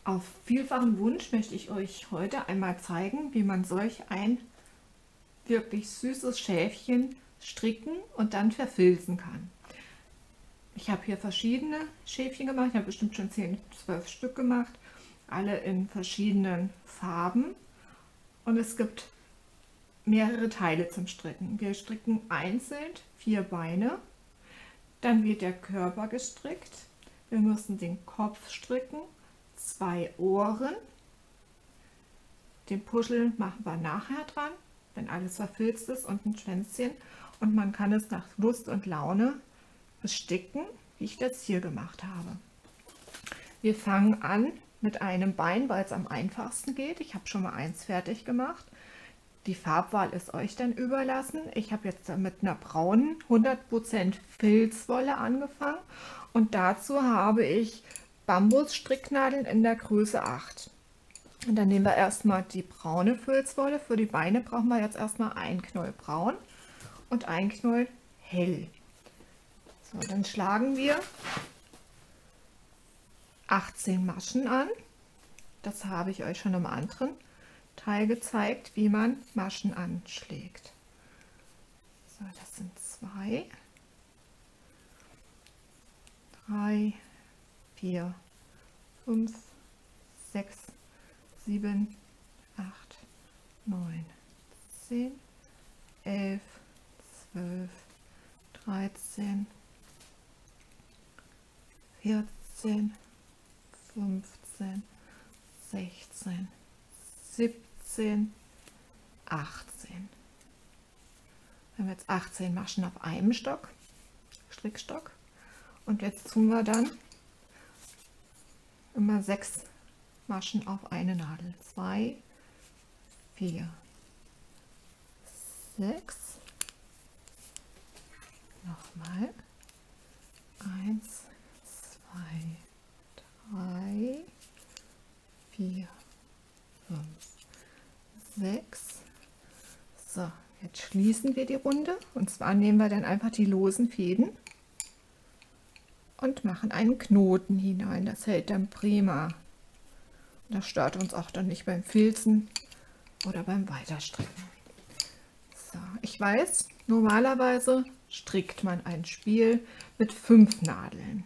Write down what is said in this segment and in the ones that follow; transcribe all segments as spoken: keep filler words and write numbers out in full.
Auf vielfachen Wunsch möchte ich euch heute einmal zeigen, wie man solch ein wirklich süßes Schäfchen stricken und dann verfilzen kann. Ich habe hier verschiedene Schäfchen gemacht, ich habe bestimmt schon zehn, zwölf Stück gemacht, alle in verschiedenen Farben, und es gibt mehrere Teile zum Stricken. Wir stricken einzeln vier Beine, dann wird der Körper gestrickt, wir müssen den Kopf stricken, zwei Ohren, den Puschel machen wir nachher dran, wenn alles verfilzt ist, und ein Schwänzchen, und man kann es nach Lust und Laune besticken, wie ich das hier gemacht habe. Wir fangen an mit einem Bein, weil es am einfachsten geht. Ich habe schon mal eins fertig gemacht. Die Farbwahl ist euch dann überlassen. Ich habe jetzt mit einer braunen hundert Prozent Filzwolle angefangen, und dazu habe ich Bambusstricknadeln in der Größe acht. Und dann nehmen wir erstmal die braune Filzwolle. Für die Beine brauchen wir jetzt erstmal ein Knäuel braun und ein Knäuel hell. So, dann schlagen wir achtzehn Maschen an. Das habe ich euch schon im anderen Teil gezeigt, wie man Maschen anschlägt. So, das sind zwei, drei, vier, fünf, sechs, sieben, acht, neun, zehn, elf, zwölf, dreizehn, vierzehn, fünfzehn, sechzehn, siebzehn, achtzehn. Wir haben jetzt achtzehn Maschen auf einem Stock, Strickstock, und jetzt tun wir dann immer sechs Maschen auf eine Nadel. zwei, vier, sechs, nochmal eins, zwei, drei, vier, fünf, sechs. So, jetzt schließen wir die Runde, und zwar nehmen wir dann einfach die losen Fäden und machen einen Knoten hinein. Das hält dann prima. Das stört uns auch dann nicht beim Filzen oder beim Weiterstricken. So, ich weiß, normalerweise strickt man ein Spiel mit fünf Nadeln.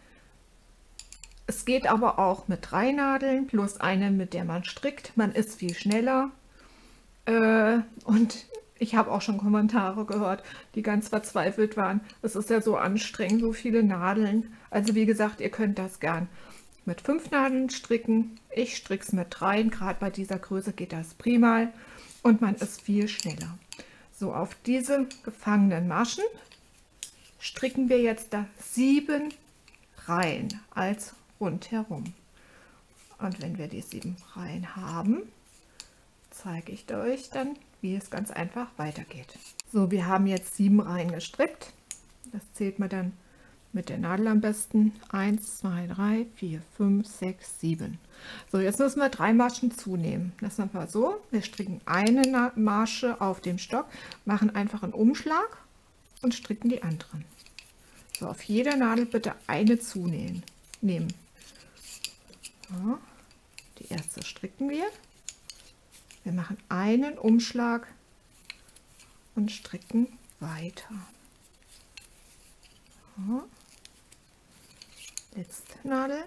Es geht aber auch mit drei Nadeln plus eine, mit der man strickt. Man ist viel schneller. Äh, und ich habe auch schon Kommentare gehört, die ganz verzweifelt waren. Es ist ja so anstrengend, so viele Nadeln. Also wie gesagt, ihr könnt das gern mit fünf Nadeln stricken. Ich stricke es mit drei. Gerade bei dieser Größe geht das prima. Und man ist viel schneller. So, auf diese gefangenen Maschen stricken wir jetzt da sieben Reihen als rundherum. Und wenn wir die sieben Reihen haben, zeige ich euch dann, wie es ganz einfach weitergeht. So, wir haben jetzt sieben Reihen gestrickt. Das zählt man dann mit der Nadel am besten. eins, zwei, drei, vier, fünf, sechs, sieben. So, jetzt müssen wir drei Maschen zunehmen. Das machen wir so: Wir stricken eine Masche auf dem Stock, machen einfach einen Umschlag und stricken die anderen. So, auf jeder Nadel bitte eine zunähen. Nehmen. So, die erste stricken wir. Wir machen einen Umschlag und stricken weiter. So. Letzte Nadel.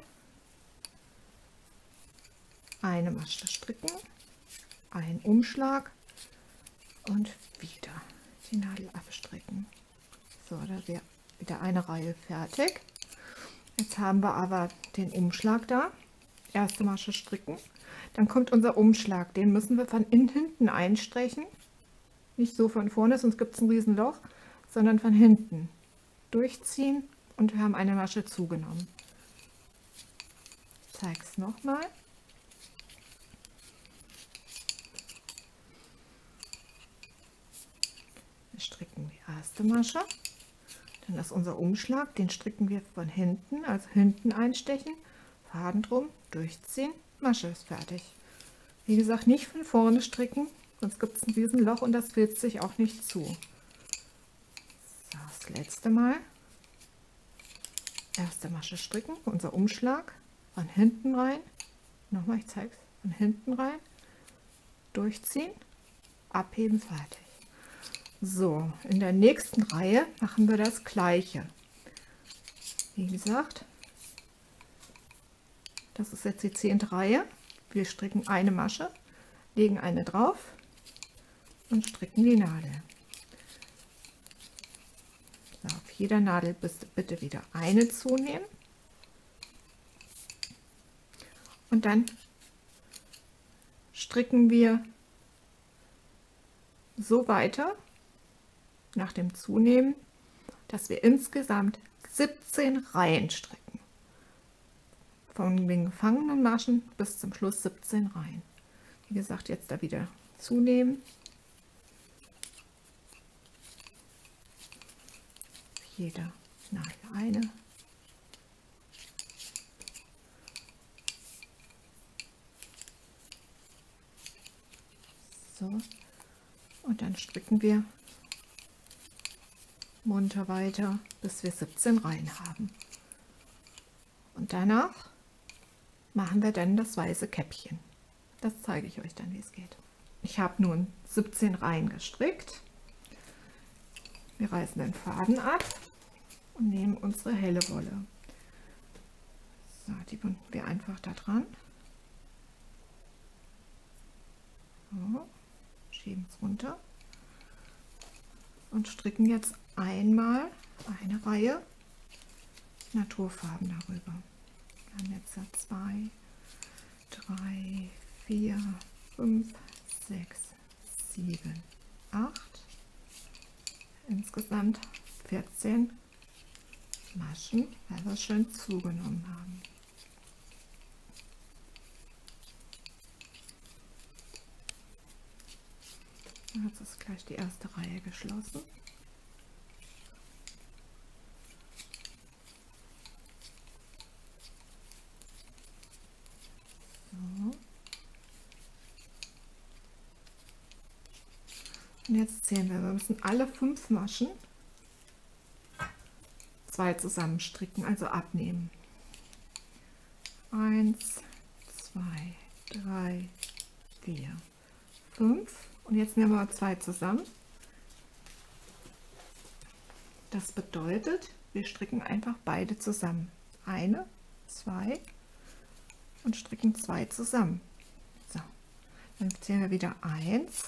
Eine Masche stricken, einen Umschlag und wieder die Nadel abstricken. So, da wäre wieder eine Reihe fertig. Jetzt haben wir aber den Umschlag da. Erste Masche stricken. Dann kommt unser Umschlag. Den müssen wir von innen hinten einstechen. Nicht so von vorne, sonst gibt es ein Riesenloch, sondern von hinten durchziehen, und wir haben eine Masche zugenommen. Ich zeige es nochmal. Wir stricken die erste Masche. Dann ist unser Umschlag, den stricken wir von hinten, also hinten einstechen, Faden drum, durchziehen, Masche ist fertig. Wie gesagt, nicht von vorne stricken, sonst gibt es ein Riesenloch und das filzt sich auch nicht zu. So, das letzte Mal. Erste Masche stricken, unser Umschlag von hinten rein, Nochmal, ich zeige es von hinten rein, durchziehen, abheben, fertig. So, in der nächsten Reihe machen wir das gleiche. Wie gesagt, das ist jetzt die zehnte Reihe. Wir stricken eine Masche, legen eine drauf und stricken die Nadel. So, auf jeder Nadel bitte wieder eine zunehmen und dann stricken wir so weiter nach dem Zunehmen, dass wir insgesamt siebzehn Reihen stricken. Von den gefangenen Maschen bis zum Schluss siebzehn Reihen. Wie gesagt, jetzt da wieder zunehmen. Jeder Nadel eine. So. Und dann stricken wir munter weiter, bis wir siebzehn Reihen haben. Und danach machen wir dann das weiße Käppchen. Das zeige ich euch dann, wie es geht. Ich habe nun siebzehn Reihen gestrickt. Wir reißen den Faden ab und nehmen unsere helle Wolle. So, die binden wir einfach da dran. So, schieben es runter und stricken jetzt einmal eine Reihe Naturfarben darüber. Wir haben jetzt zwei, drei, vier, fünf, sechs, sieben, acht, insgesamt vierzehn Maschen, weil wir schön zugenommen haben. Jetzt ist gleich die erste Reihe geschlossen. So. Und jetzt zählen wir, wir müssen alle fünf Maschen zwei zusammen stricken, also abnehmen. Eins, zwei, drei, vier, fünf. Und jetzt nehmen wir zwei zusammen. Das bedeutet, wir stricken einfach beide zusammen. Eine, zwei und stricken zwei zusammen. So, dann zählen wir wieder eins,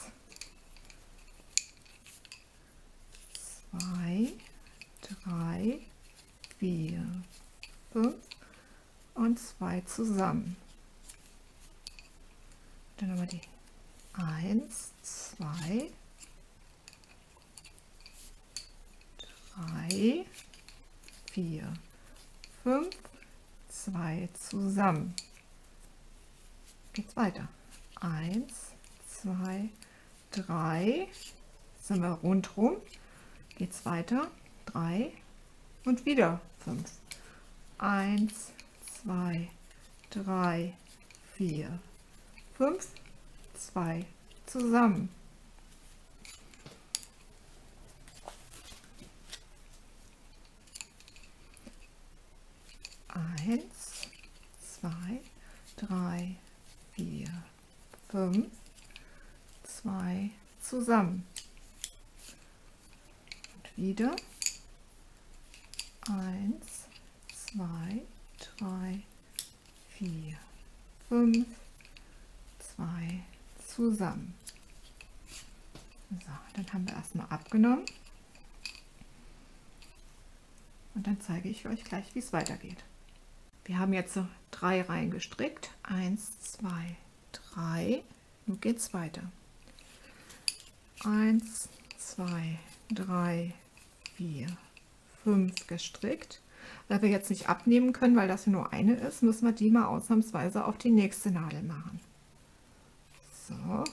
zwei, drei, vier, fünf und zwei zusammen. Dann haben wir die eins, zwei, drei, vier, fünf, zwei zusammen. Geht's weiter. eins, zwei, drei, sind wir rundherum. Geht's weiter. drei und wieder fünf. eins, zwei, drei, vier, fünf, zwei zusammen. eins, zwei, drei, vier, fünf, zwei zusammen. Und wieder eins, zwei, drei, vier, fünf, zwei zusammen. So, dann haben wir erstmal abgenommen und dann zeige ich euch gleich, wie es weitergeht. Wir haben jetzt so drei Reihen gestrickt. eins, zwei, drei. Nun geht es weiter. eins, zwei, drei, vier, fünf gestrickt. Weil wir jetzt nicht abnehmen können, weil das hier nur eine ist, müssen wir die mal ausnahmsweise auf die nächste Nadel machen. So.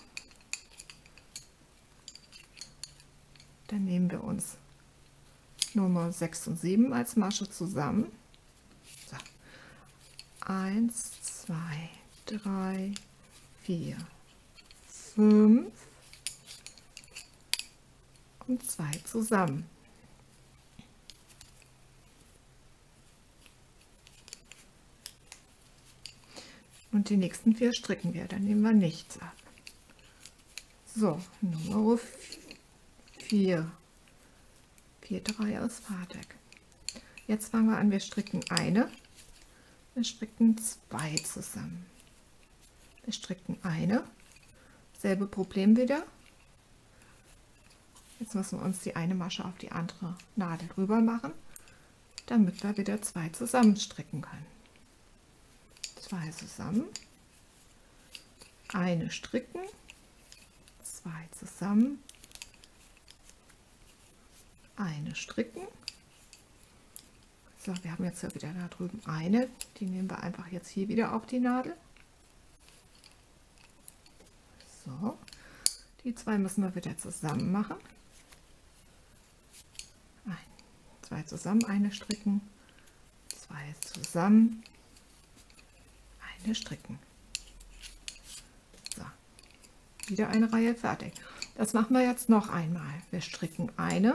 Dann nehmen wir uns Nummer sechs und sieben als Masche zusammen. So. eins, zwei, drei, vier, fünf und zwei zusammen. Und die nächsten vier stricken wir, dann nehmen wir nichts ab. So, Nummer vier. Vierte Reihe aus Fahrdeck. Jetzt fangen wir an, wir stricken eine, wir stricken zwei zusammen. Wir stricken eine, selbe Problem wieder. Jetzt müssen wir uns die eine Masche auf die andere Nadel rüber machen, damit wir wieder zwei zusammen stricken können. Zwei zusammen, eine stricken, zwei zusammen, eine stricken. So, wir haben jetzt ja wieder da drüben eine, die nehmen wir einfach jetzt hier wieder auf die Nadel. So, die zwei müssen wir wieder zusammen machen. Ein, zwei zusammen, eine stricken, zwei zusammen, eine stricken. So, wieder eine Reihe fertig. Das machen wir jetzt noch einmal. Wir stricken eine,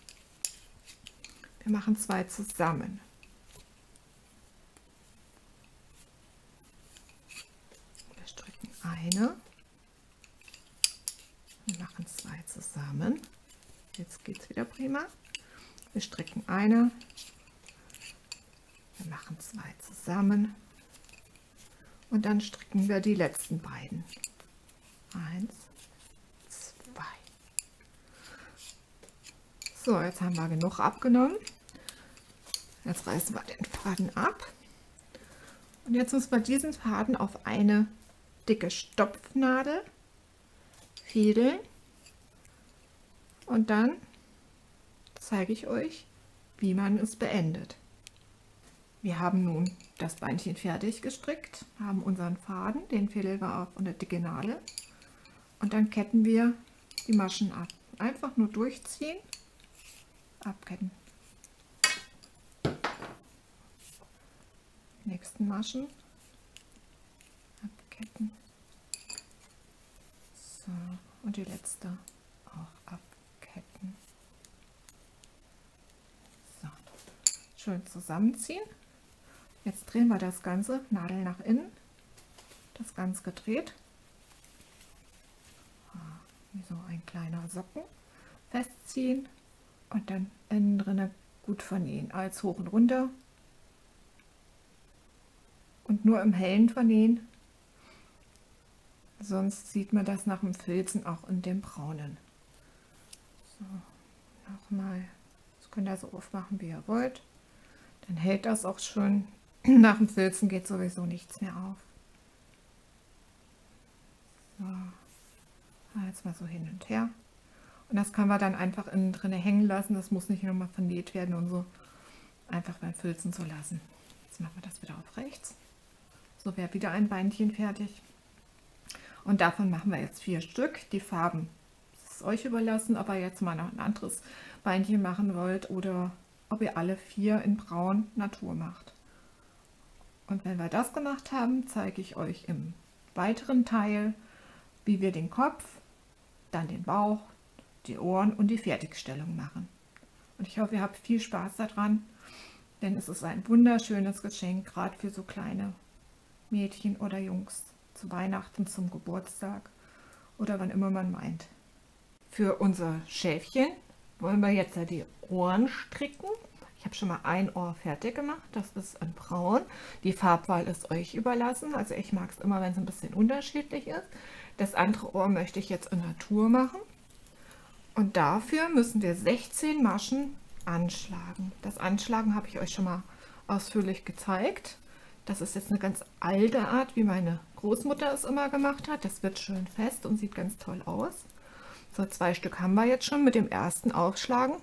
wir machen zwei zusammen. Wir stricken eine, wir machen zwei zusammen. Jetzt geht es wieder prima. Wir stricken eine, wir machen zwei zusammen und dann stricken wir die letzten beiden. Eins, zwei. So, jetzt haben wir genug abgenommen. Jetzt reißen wir den Faden ab. Und jetzt müssen wir diesen Faden auf eine dicke Stopfnadel fädeln. Und dann zeige ich euch, wie man es beendet. Wir haben nun das Beinchen fertig gestrickt, haben unseren Faden, den fädeln wir auf eine dicke Nadel. Und dann ketten wir die Maschen ab. Einfach nur durchziehen, abketten. Nächsten Maschen abketten. So, und die letzte auch abketten. So, schön zusammenziehen. Jetzt drehen wir das Ganze, Nadel nach innen, das Ganze gedreht, wie so ein kleiner Socken, festziehen und dann innen drinne gut vernähen, als hoch und runter. Und nur im Hellen vernähen, sonst sieht man das nach dem Filzen auch in dem Braunen. So, nochmal, das könnt ihr so aufmachen, wie ihr wollt. Dann hält das auch schön. Nach dem Filzen geht sowieso nichts mehr auf. So, jetzt mal so hin und her. Und das können wir dann einfach innen drin hängen lassen. Das muss nicht nochmal vernäht werden und so. Einfach beim Filzen zu lassen. Jetzt machen wir das wieder auf rechts. So wäre wieder ein Beinchen fertig. Und davon machen wir jetzt vier Stück. Die Farben, das ist euch überlassen, ob ihr jetzt mal noch ein anderes Beinchen machen wollt oder ob ihr alle vier in Braun Natur macht. Und wenn wir das gemacht haben, zeige ich euch im weiteren Teil, wie wir den Kopf, dann den Bauch, die Ohren und die Fertigstellung machen. Und ich hoffe, ihr habt viel Spaß daran, denn es ist ein wunderschönes Geschenk, gerade für so kleine Mädchen oder Jungs zu Weihnachten, zum Geburtstag oder wann immer man meint. Für unser Schäfchen wollen wir jetzt ja die Ohren stricken. Ich habe schon mal ein Ohr fertig gemacht, das ist in Braun. Die Farbwahl ist euch überlassen, also ich mag es immer, wenn es ein bisschen unterschiedlich ist. Das andere Ohr möchte ich jetzt in Natur machen. Und dafür müssen wir sechzehn Maschen anschlagen. Das Anschlagen habe ich euch schon mal ausführlich gezeigt. Das ist jetzt eine ganz alte Art, wie meine Großmutter es immer gemacht hat. Das wird schön fest und sieht ganz toll aus. So, zwei Stück haben wir jetzt schon mit dem ersten Aufschlagen.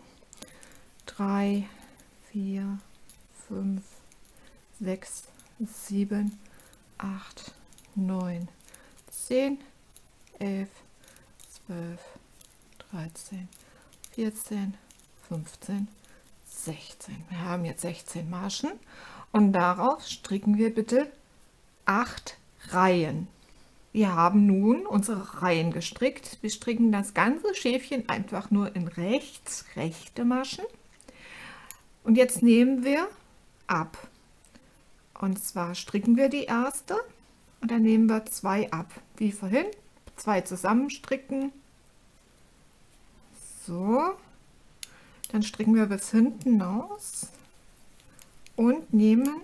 Drei, vier, fünf, sechs, sieben, acht, neun, zehn, elf, zwölf, dreizehn, vierzehn, fünfzehn, sechzehn. Wir haben jetzt sechzehn Maschen und darauf stricken wir bitte acht Reihen. Wir haben nun unsere Reihen gestrickt. Wir stricken das ganze Schäfchen einfach nur in rechts rechte Maschen. Und jetzt nehmen wir ab. Und zwar stricken wir die erste und dann nehmen wir zwei ab, wie vorhin, zwei zusammenstricken, so, dann stricken wir bis hinten aus und nehmen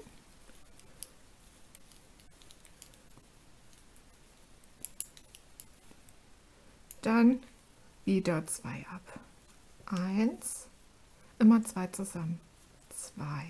dann wieder zwei ab, eins, immer zwei zusammen, zwei,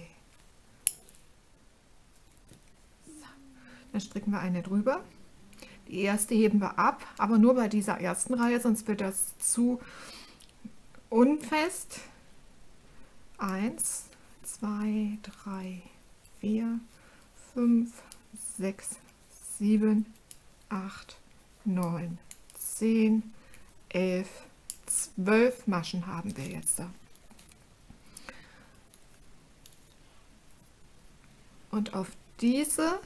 so. Dann stricken wir eine drüber. Die erste heben wir ab, aber nur bei dieser ersten Reihe, sonst wird das zu unfest. eins, zwei, drei, vier, fünf, sechs, sieben, acht, neun, zehn, elf, zwölf Maschen haben wir jetzt da. Und auf diese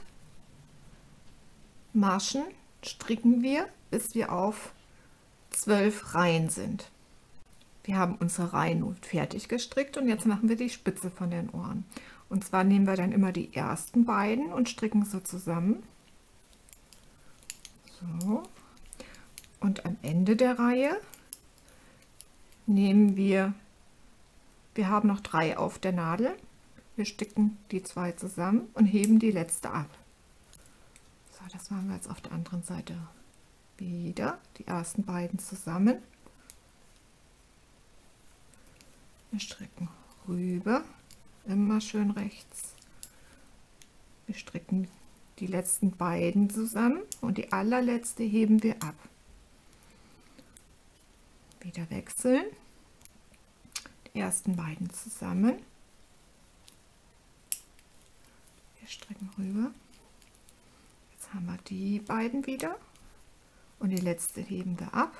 Maschen stricken wir, bis wir auf zwölf Reihen sind. Wir haben unsere Reihen nun fertig gestrickt und jetzt machen wir die Spitze von den Ohren. Und zwar nehmen wir dann immer die ersten beiden und stricken so zusammen. So. Und am Ende der Reihe nehmen wir, wir haben noch drei auf der Nadel, wir sticken die zwei zusammen und heben die letzte ab. So, das machen wir jetzt auf der anderen Seite wieder, die ersten beiden zusammen. Wir stricken rüber, immer schön rechts. Wir stricken die letzten beiden zusammen und die allerletzte heben wir ab. Wieder wechseln, die ersten beiden zusammen. Wir stricken rüber. Jetzt haben wir die beiden wieder und die letzte heben wir ab.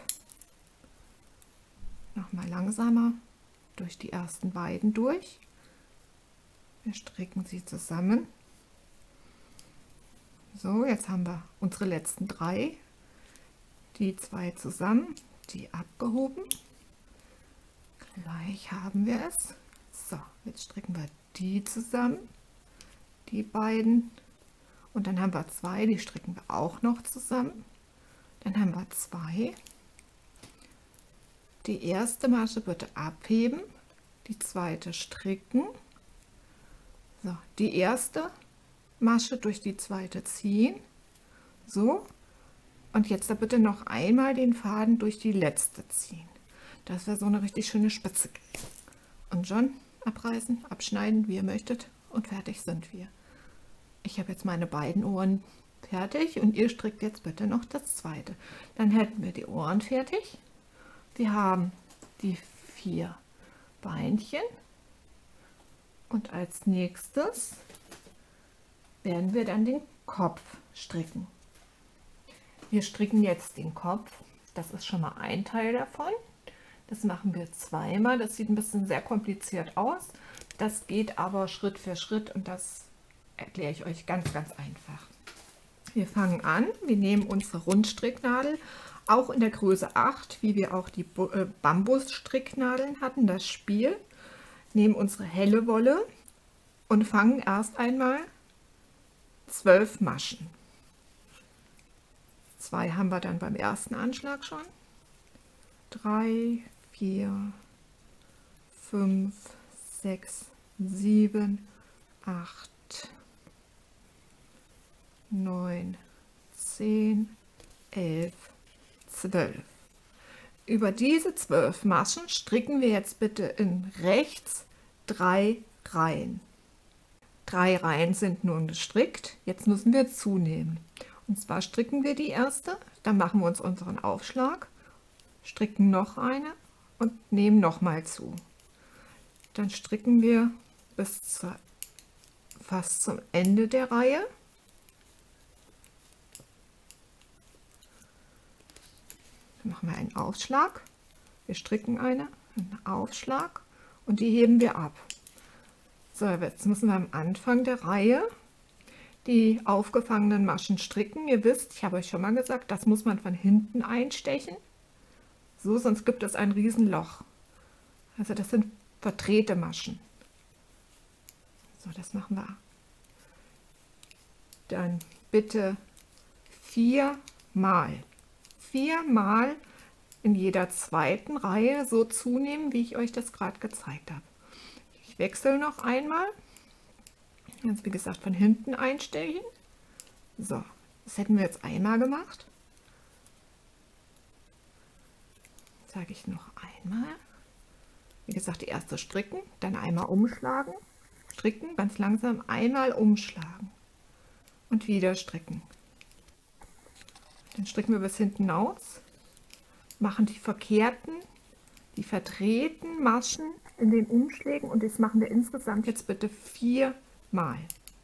Nochmal langsamer durch die ersten beiden durch. Wir stricken sie zusammen. So, jetzt haben wir unsere letzten drei, die zwei zusammen, die abgehoben. Gleich haben wir es. So, jetzt stricken wir die zusammen, die beiden, und dann haben wir zwei, die stricken wir auch noch zusammen. Dann haben wir zwei. Die erste Masche bitte abheben, die zweite stricken. So, die erste Masche durch die zweite ziehen. So, und jetzt da bitte noch einmal den Faden durch die letzte ziehen. Das wäre so eine richtig schöne Spitze. Und schon abreißen, abschneiden, wie ihr möchtet, und fertig sind wir. Ich habe jetzt meine beiden Ohren fertig und ihr strickt jetzt bitte noch das zweite. Dann hätten wir die Ohren fertig. Wir haben die vier Beinchen und als nächstes werden wir dann den Kopf stricken. Wir stricken jetzt den Kopf, das ist schon mal ein Teil davon. Das machen wir zweimal, das sieht ein bisschen sehr kompliziert aus. Das geht aber Schritt für Schritt und das erkläre ich euch ganz, ganz einfach. Wir fangen an, wir nehmen unsere Rundstricknadel, auch in der Größe acht, wie wir auch die Bambusstricknadeln hatten, das Spiel, nehmen unsere helle Wolle und fangen erst einmal zwölf Maschen. Zwei haben wir dann beim ersten Anschlag schon. Drei, vier, fünf, sechs, sieben, acht, neun, zehn, elf, zwölf. Über diese zwölf Maschen stricken wir jetzt bitte in rechts drei Reihen. Drei Reihen sind nun gestrickt, jetzt müssen wir zunehmen. Und zwar stricken wir die erste, dann machen wir uns unseren Aufschlag, stricken noch eine und nehmen noch mal zu. Dann stricken wir bis zur, fast zum Ende der Reihe. Dann machen wir einen Aufschlag, wir stricken eine, einen Aufschlag und die heben wir ab. So, jetzt müssen wir am Anfang der Reihe die aufgefangenen Maschen stricken. Ihr wisst, ich habe euch schon mal gesagt, das muss man von hinten einstechen. So, sonst gibt es ein Riesenloch. Also das sind verdrehte Maschen. So, das machen wir. Dann bitte viermal. Viermal in jeder zweiten Reihe so zunehmen, wie ich euch das gerade gezeigt habe. Ich wechsle noch einmal. Jetzt wie gesagt von hinten einstechen. So, das hätten wir jetzt einmal gemacht. Sage ich noch einmal. Wie gesagt, die erste stricken, dann einmal umschlagen, stricken, ganz langsam einmal umschlagen und wieder stricken. Dann stricken wir bis hinten aus, machen die verkehrten, die verdrehten Maschen in den Umschlägen und das machen wir insgesamt jetzt bitte viermal.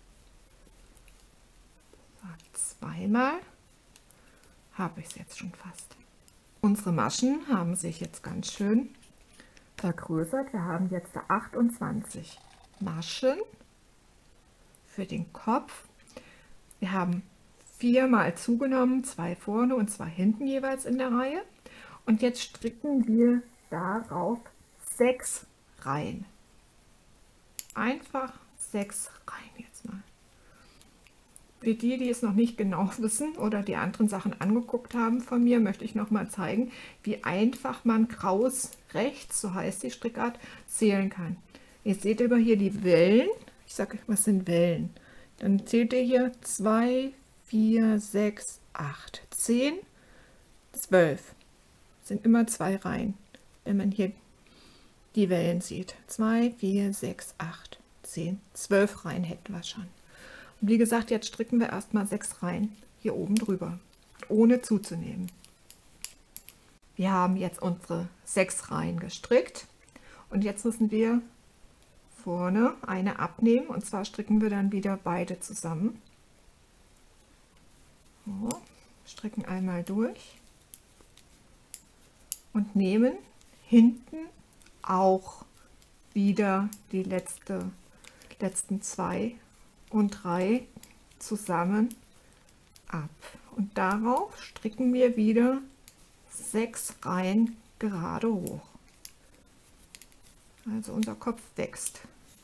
So, zweimal habe ich es jetzt schon fast. Unsere Maschen haben sich jetzt ganz schön vergrößert. Wir haben jetzt achtundzwanzig Maschen für den Kopf. Wir haben viermal zugenommen, zwei vorne und zwei hinten jeweils in der Reihe. Und jetzt stricken wir darauf sechs Reihen. Einfach sechs Reihen jetzt mal. Für die, die es noch nicht genau wissen oder die anderen Sachen angeguckt haben von mir, möchte ich noch mal zeigen, wie einfach man Kraus rechts, so heißt die Strickart, zählen kann. Ihr seht aber hier die Wellen. Ich sage, was sind Wellen? Dann zählt ihr hier zwei, vier, sechs, acht, zehn, zwölf. Das sind immer zwei Reihen, wenn man hier die Wellen sieht. zwei, vier, sechs, acht, zehn, zwölf Reihen hätten wir schon. Und wie gesagt, jetzt stricken wir erstmal sechs Reihen hier oben drüber, ohne zuzunehmen. Wir haben jetzt unsere sechs Reihen gestrickt und jetzt müssen wir vorne eine abnehmen und zwar stricken wir dann wieder beide zusammen. So, stricken einmal durch und nehmen hinten auch wieder die letzte, letzten zwei und drei zusammen ab und darauf stricken wir wieder sechs Reihen gerade hoch. Also unser Kopf wächst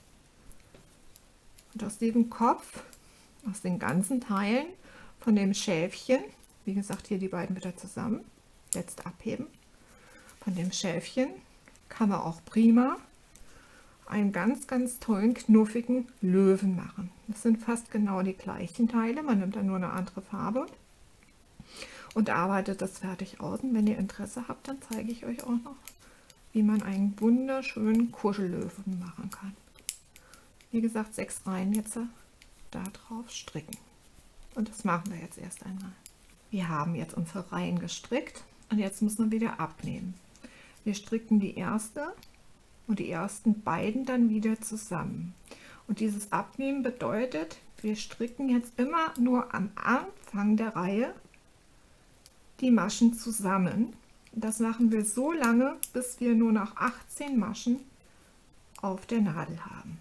und aus diesem Kopf, aus den ganzen Teilen von dem Schäfchen, wie gesagt hier die beiden wieder zusammen, jetzt abheben, von dem Schäfchen kann man auch prima einen ganz, ganz tollen, knuffigen Löwen machen. Das sind fast genau die gleichen Teile, man nimmt dann nur eine andere Farbe und arbeitet das fertig aus. Und wenn ihr Interesse habt, dann zeige ich euch auch noch, wie man einen wunderschönen Kuschellöwen machen kann. Wie gesagt, sechs Reihen jetzt da drauf stricken. Und das machen wir jetzt erst einmal. Wir haben jetzt unsere Reihen gestrickt und jetzt müssen wir wieder abnehmen. Wir stricken die erste und die ersten beiden dann wieder zusammen. Und dieses Abnehmen bedeutet, wir stricken jetzt immer nur am Anfang der Reihe die Maschen zusammen. Das machen wir so lange, bis wir nur noch achtzehn Maschen auf der Nadel haben.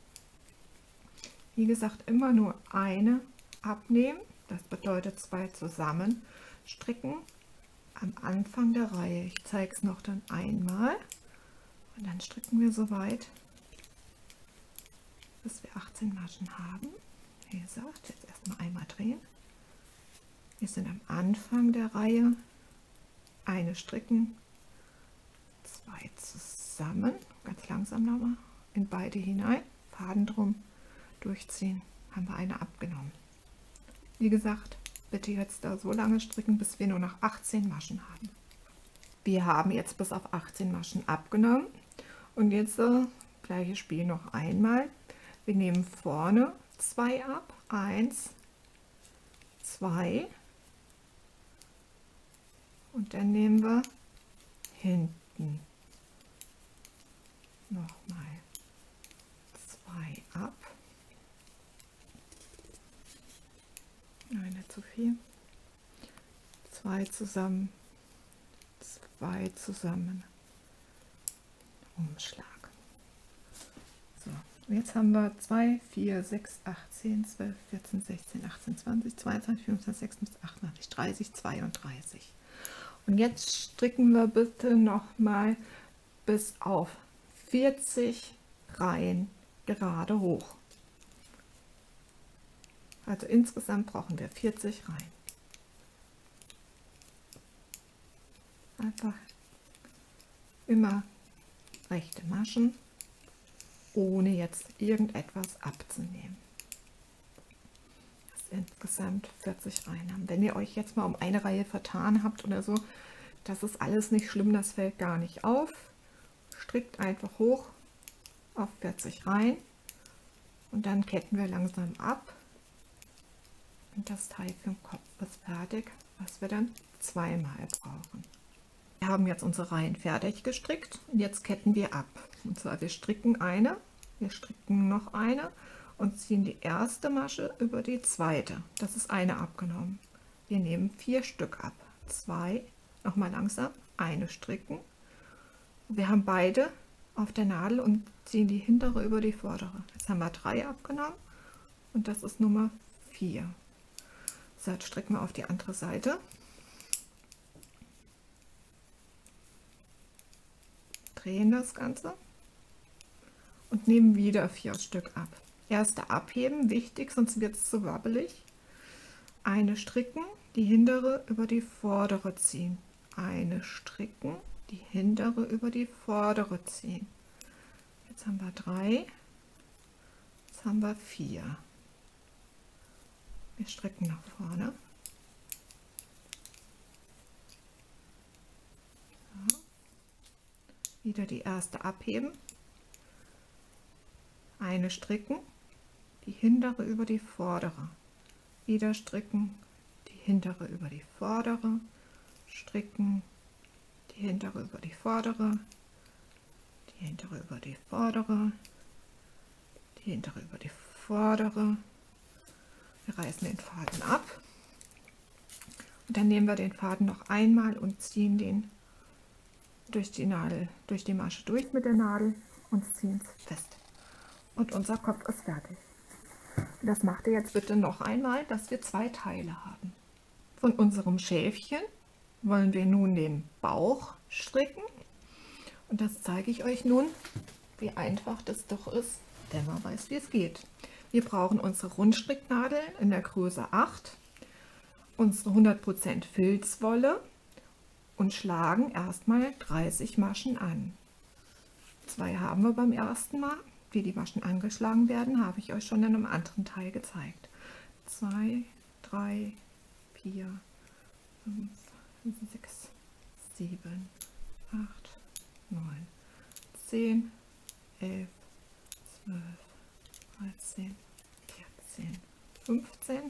Wie gesagt, immer nur eine abnehmen, das bedeutet zwei zusammen stricken am Anfang der Reihe. Ich zeige es noch dann einmal. Und dann stricken wir so weit, bis wir achtzehn Maschen haben. Wie gesagt, jetzt erstmal einmal drehen. Wir sind am Anfang der Reihe. Eine stricken, zwei zusammen, ganz langsam nochmal in beide hinein, Faden drum, durchziehen, haben wir eine abgenommen. Wie gesagt, bitte jetzt da so lange stricken, bis wir nur noch achtzehn Maschen haben. Wir haben jetzt bis auf achtzehn Maschen abgenommen. Und jetzt äh, gleiches Spiel noch einmal. Wir nehmen vorne zwei ab, eins, zwei und dann nehmen wir hinten nochmal zwei ab. Nein, nicht zu viel. Zwei zusammen, zwei zusammen. Umschlag. So, jetzt haben wir zwei, vier, sechs, acht, zehn, zwölf, vierzehn, sechzehn, achtzehn, zwanzig, zweiundzwanzig, fünfundzwanzig, sechsundzwanzig, achtundzwanzig, dreißig, zweiunddreißig. Und jetzt stricken wir bitte noch mal bis auf vierzig Reihen gerade hoch. Also insgesamt brauchen wir vierzig Reihen. einfach immer rechte Maschen, ohne jetzt irgendetwas abzunehmen. Das insgesamt vierzig Reihen haben. Wenn ihr euch jetzt mal um eine Reihe vertan habt oder so, das ist alles nicht schlimm, das fällt gar nicht auf. Strickt einfach hoch auf vierzig Reihen und dann ketten wir langsam ab. Und das Teil für den Kopf ist fertig, was wir dann zweimal brauchen. Wir haben jetzt unsere Reihen fertig gestrickt und jetzt ketten wir ab. Und zwar wir stricken eine, wir stricken noch eine und ziehen die erste Masche über die zweite. Das ist eine abgenommen. Wir nehmen vier Stück ab. Zwei, nochmal langsam, eine stricken. Wir haben beide auf der Nadel und ziehen die hintere über die vordere. Jetzt haben wir drei abgenommen und das ist Nummer vier. So, jetzt stricken wir auf die andere Seite. Drehen das Ganze und nehmen wieder vier Stück ab. Erste abheben, wichtig, sonst wird es zu wabbelig. Eine stricken, die hintere über die vordere ziehen. Eine stricken, die hintere über die vordere ziehen. Jetzt haben wir drei, jetzt haben wir vier. Wir stricken nach vorne. So. Wieder die erste abheben. Eine stricken, die hintere über die vordere. Wieder stricken, die hintere über die vordere. Stricken, die hintere über die vordere. Die hintere über die vordere. Die hintere über die vordere. Wir reißen den Faden ab und dann nehmen wir den Faden noch einmal und ziehen den durch die Nadel, durch die Masche durch mit der Nadel und ziehen es fest. Und unser Kopf ist fertig. Das macht ihr jetzt bitte noch einmal, dass wir zwei Teile haben. Von unserem Schäfchen wollen wir nun den Bauch stricken und das zeige ich euch nun, wie einfach das doch ist, wenn man weiß, wie es geht. Wir brauchen unsere Rundstricknadel in der Größe acht, unsere hundert Prozent Filzwolle und schlagen erstmal dreißig Maschen an. Zwei haben wir beim ersten Mal. Wie die Maschen angeschlagen werden, habe ich euch schon in einem anderen Teil gezeigt. zwei, drei, vier, fünf, sechs, sieben, acht, neun, zehn, elf, zwölf, dreizehn, vierzehn, fünfzehn,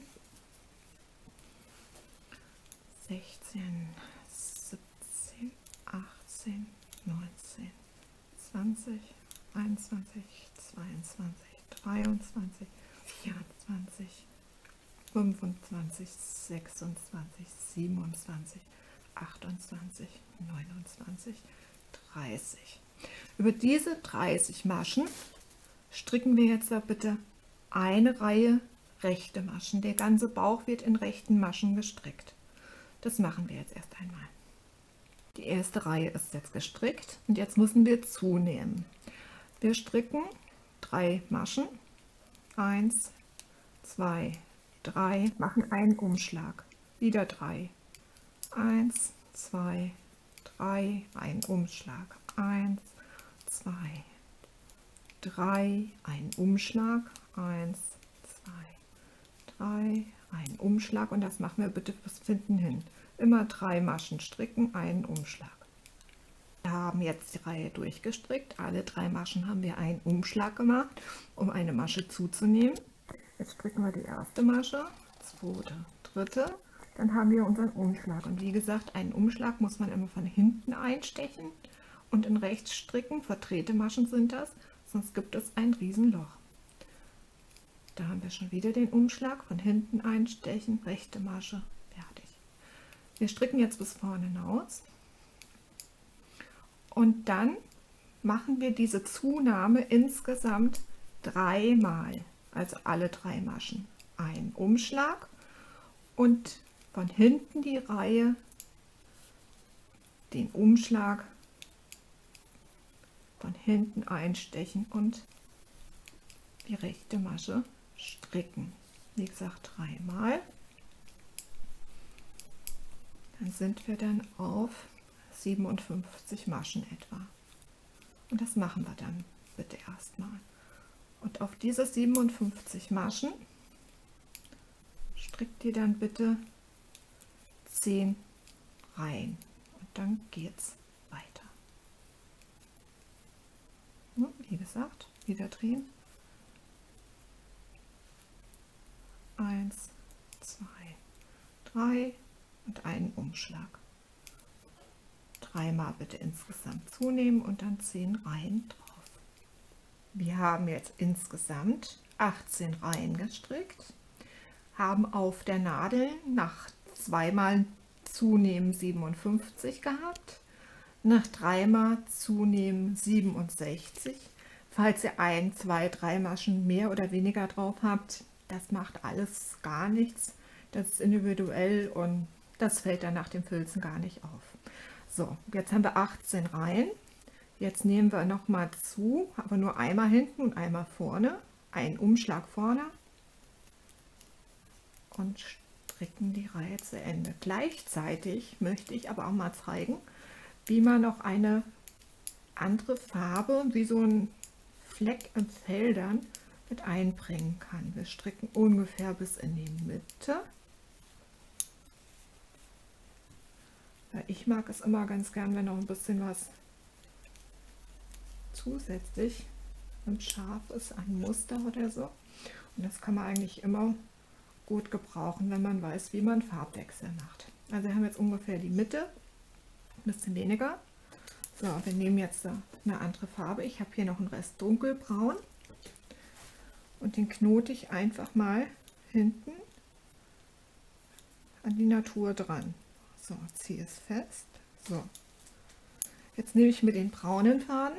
sechzehn, siebzehn, achtzehn, neunzehn, zwanzig, einundzwanzig, zweiundzwanzig, dreiundzwanzig, vierundzwanzig, fünfundzwanzig, sechsundzwanzig, siebenundzwanzig, achtundzwanzig, neunundzwanzig, dreißig. Über diese dreißig Maschen stricken wir jetzt da bitte eine Reihe rechte Maschen. Der ganze Bauch wird in rechten Maschen gestrickt. Das machen wir jetzt erst einmal. Die erste Reihe ist jetzt gestrickt und jetzt müssen wir zunehmen. Wir stricken drei Maschen, eins, zwei, drei, machen einen Umschlag, wieder drei, eins, zwei, drei, ein Umschlag, eins, zwei, drei, ein Umschlag, eins, zwei, drei, ein Umschlag und das machen wir bitte bis hinten hin. Immer drei Maschen stricken, einen Umschlag. Wir haben jetzt die Reihe durchgestrickt, alle drei Maschen haben wir einen Umschlag gemacht, um eine Masche zuzunehmen. Jetzt stricken wir die erste Masche, zweite, dritte, dann haben wir unseren Umschlag und wie gesagt, einen Umschlag muss man immer von hinten einstechen und in rechts stricken, verdrehte Maschen sind das, sonst gibt es ein Riesenloch. Da haben wir schon wieder den Umschlag, von hinten einstechen, rechte Masche, fertig. Wir stricken jetzt bis vorne hinaus und dann machen wir diese Zunahme insgesamt dreimal, also alle drei Maschen. Ein Umschlag und von hinten die Reihe, den Umschlag von hinten einstechen und die rechte Masche stricken. Wie gesagt, dreimal. Dann sind wir dann auf siebenundfünfzig Maschen etwa. Und das machen wir dann bitte erstmal. Und auf diese siebenundfünfzig Maschen strickt ihr dann bitte zehn Reihen. Und dann geht's weiter. Hm, wie gesagt, wieder drehen. Eins, zwei, drei und einen Umschlag. Dreimal bitte insgesamt zunehmen und dann zehn Reihen drauf. Wir haben jetzt insgesamt achtzehn Reihen gestrickt, haben auf der Nadel nach zweimal zunehmen siebenundfünfzig gehabt, nach dreimal zunehmen siebenundsechzig. Falls ihr ein, zwei, drei Maschen mehr oder weniger drauf habt, das macht alles gar nichts. Das ist individuell und das fällt dann nach dem Filzen gar nicht auf. So, jetzt haben wir achtzehn Reihen. Jetzt nehmen wir noch mal zu, aber nur einmal hinten und einmal vorne, einen Umschlag vorne und stricken die Reihe zu Ende. Gleichzeitig möchte ich aber auch mal zeigen, wie man noch eine andere Farbe, wie so ein Fleck im Feldern, mit einbringen kann. Wir stricken ungefähr bis in die Mitte. Ich mag es immer ganz gern, wenn noch ein bisschen was zusätzlich und scharf ist, ein Muster oder so. Und das kann man eigentlich immer gut gebrauchen, wenn man weiß, wie man Farbwechsel macht. Also wir haben jetzt ungefähr die Mitte, ein bisschen weniger. So, wir nehmen jetzt eine andere Farbe. Ich habe hier noch einen Rest dunkelbraun und den knote ich einfach mal hinten an die Natur dran. So, ziehe es fest. So, jetzt nehme ich mir den braunen Faden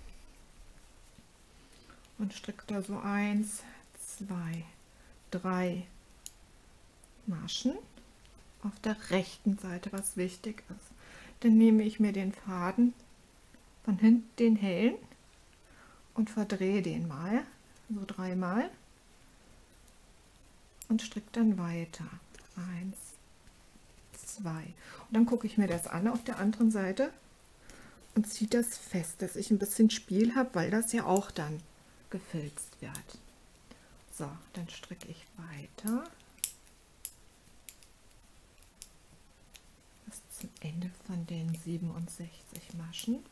und stricke da so eins, zwei, drei Maschen auf der rechten Seite, was wichtig ist. Dann nehme ich mir den Faden von hinten, den hellen, und verdrehe den mal, so dreimal, und stricke dann weiter. Eins, zwei. Und dann gucke ich mir das an auf der anderen Seite und ziehe das fest, dass ich ein bisschen Spiel habe, weil das ja auch dann gefilzt wird. So, dann stricke ich weiter bis zum Ende von den siebenundsechzig Maschen.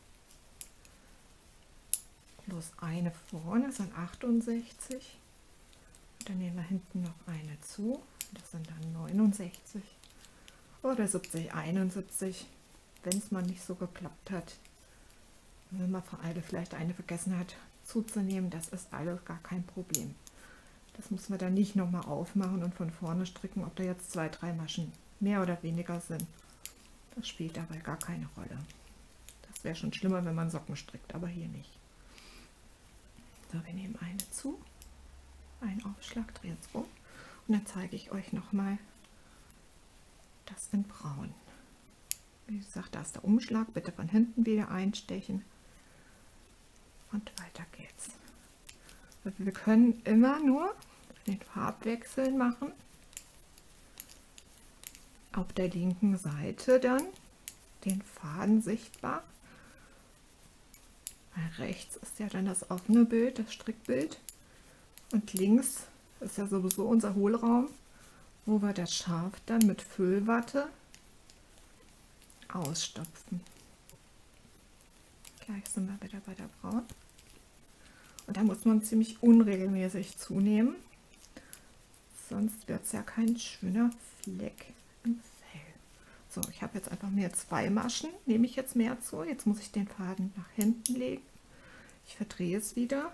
Plus eine vorne sind achtundsechzig. Und dann nehmen wir hinten noch eine zu. Das sind dann neunundsechzig oder siebzig, einundsiebzig, wenn es mal nicht so geklappt hat. Wenn man vor allem vielleicht eine vergessen hat zuzunehmen, das ist alles gar kein Problem. Das muss man dann nicht nochmal aufmachen und von vorne stricken, ob da jetzt zwei, drei Maschen mehr oder weniger sind. Das spielt dabei gar keine Rolle. Das wäre schon schlimmer, wenn man Socken strickt, aber hier nicht. So, wir nehmen eine zu, einen Aufschlag, drehen es rum und dann zeige ich euch nochmal das in Braun. Wie gesagt, da ist der Umschlag, bitte von hinten wieder einstechen und weiter geht's. Also wir können immer nur den Farbwechsel machen auf der linken Seite, dann den Faden sichtbar. Rechts ist ja dann das offene Bild, das Strickbild, und links ist ja sowieso unser Hohlraum, wo wir das Schaf dann mit Füllwatte ausstopfen. Gleich sind wir wieder bei der Braun. Und da muss man ziemlich unregelmäßig zunehmen, sonst wird es ja kein schöner Fleck im Fell. So, ich habe jetzt einfach mehr zwei Maschen, nehme ich jetzt mehr zu. Jetzt muss ich den Faden nach hinten legen. Ich verdrehe es wieder.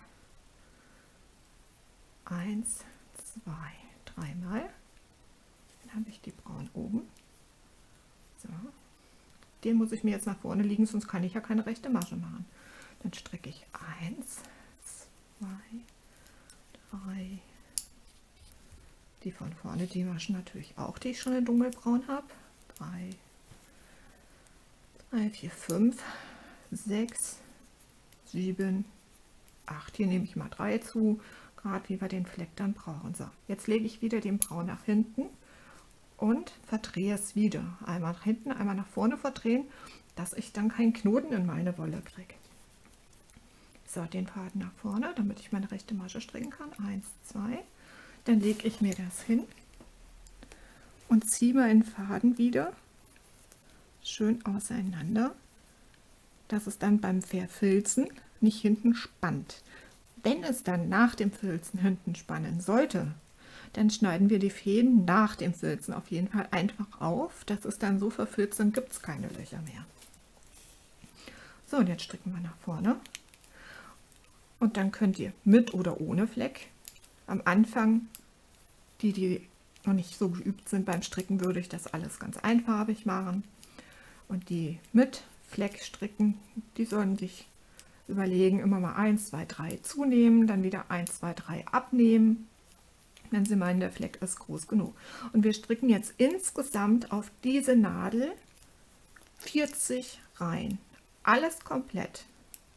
Eins, zwei, dreimal. Dann habe ich die Braun oben. So. Den muss ich mir jetzt nach vorne liegen, sonst kann ich ja keine rechte Masche machen. Dann stricke ich eins, zwei, drei. Die von vorne, die Maschen natürlich auch, die ich schon in dunkelbraun habe. drei, drei, vier, fünf, sechs, sieben, acht. Hier nehme ich mal drei zu, gerade wie wir den Fleck dann brauchen. So, jetzt lege ich wieder den Braun nach hinten und verdrehe es wieder. Einmal nach hinten, einmal nach vorne verdrehen dass ich dann keinen Knoten in meine Wolle kriege. So, den Faden nach vorne, damit ich meine rechte Masche stricken kann. Eins, zwei. Dann lege ich mir das hin und ziehe meinen Faden wieder schön auseinander, dass es dann beim Verfilzen nicht hinten spannt. Wenn es dann nach dem Filzen hinten spannen sollte, dann schneiden wir die Fäden nach dem Filzen auf jeden Fall einfach auf. Das ist dann so verfilzt, dann gibt es keine Löcher mehr. So, und jetzt stricken wir nach vorne. Und dann könnt ihr mit oder ohne Fleck. Am Anfang, die, die noch nicht so geübt sind beim Stricken, würde ich das alles ganz einfarbig machen. Und die mit Fleck stricken, die sollen sich überlegen, immer mal eins, zwei, drei zunehmen, dann wieder eins, zwei, drei abnehmen, wenn sie meinen, der Fleck ist groß genug. Und wir stricken jetzt insgesamt auf diese Nadel vierzig Reihen. Alles komplett.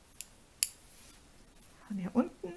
Von hier unten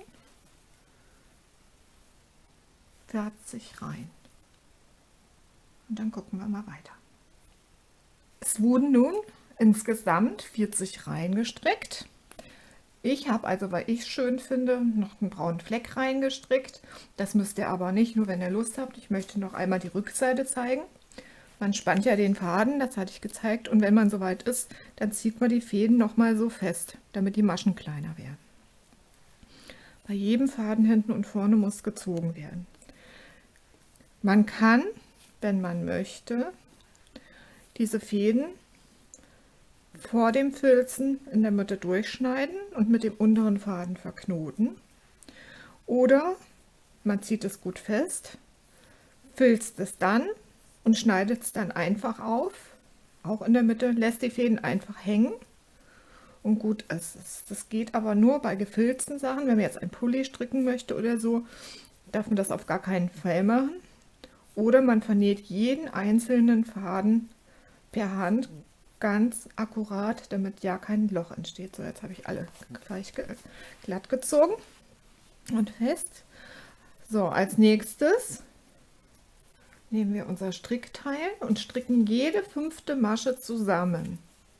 vierzig Reihen. Und dann gucken wir mal weiter. Es wurden nun insgesamt vierzig Reihen gestrickt. Ich habe also, weil ich es schön finde, noch einen braunen Fleck reingestrickt. Das müsst ihr aber nicht, nur wenn ihr Lust habt. Ich möchte noch einmal die Rückseite zeigen. Man spannt ja den Faden, das hatte ich gezeigt. Und wenn man soweit ist, dann zieht man die Fäden noch mal so fest, damit die Maschen kleiner werden. Bei jedem Faden hinten und vorne muss gezogen werden. Man kann, wenn man möchte, diese Fäden vor dem Filzen in der Mitte durchschneiden und mit dem unteren Faden verknoten. Oder man zieht es gut fest, filzt es dann und schneidet es dann einfach auf, auch in der Mitte, lässt die Fäden einfach hängen und gut ist es. Das geht aber nur bei gefilzten Sachen. Wenn man jetzt ein Pulli stricken möchte oder so, darf man das auf gar keinen Fall machen. Oder man vernäht jeden einzelnen Faden per Hand ganz akkurat, damit ja kein Loch entsteht. So, jetzt habe ich alle gleich glatt gezogen und fest. So, als nächstes nehmen wir unser Strickteil und stricken jede fünfte Masche zusammen.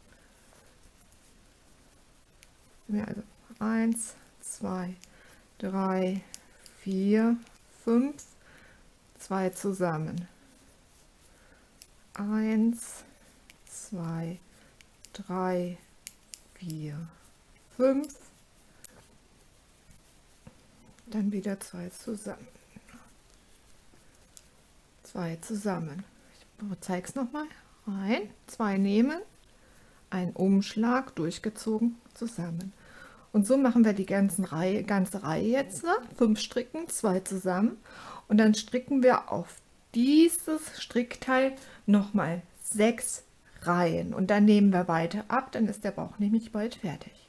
Also eins, zwei, drei, vier, fünf, zwei zusammen. eins, zwei, drei, vier, fünf. Dann wieder zwei zusammen. Zwei zusammen. Ich zeige es nochmal. Ein, zwei nehmen, ein Umschlag durchgezogen zusammen. Und so machen wir die ganzen Reihe, ganze Reihe jetzt. Fünf stricken, zwei zusammen. Und dann stricken wir auf dieses Strickteil nochmal sechs Reihen. Und dann nehmen wir weiter ab, dann ist der Bauch nämlich bald fertig.